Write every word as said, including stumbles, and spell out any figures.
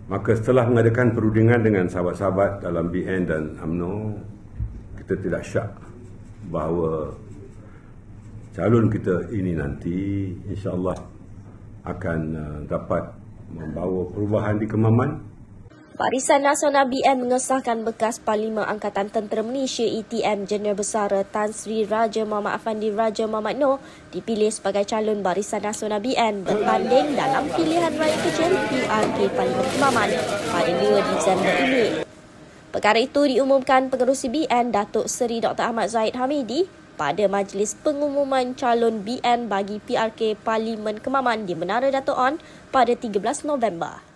Maka setelah mengadakan perundingan dengan sahabat-sahabat dalam B N dan U M N O, kita tidak syak bahawa calon kita ini nanti insya-Allah akan uh, dapat membawa perubahan di Kemaman. Barisan Nasional B N mengesahkan bekas Parlimen Angkatan Tentera Malaysia E T M Jeneral Besara Tan Sri Raja Muhammad Afandi Raja Muhammad Noor dipilih sebagai calon Barisan Nasional B N bertanding dalam pilihan raya kecil P R K Parlimen Kemaman pada dua Disember ini. Perkara itu diumumkan Pengerusi B N Datuk Seri Doktor Ahmad Zahid Hamidi pada majlis pengumuman calon B N bagi P R K Parlimen Kemaman di Menara Dato' On pada tiga belas November.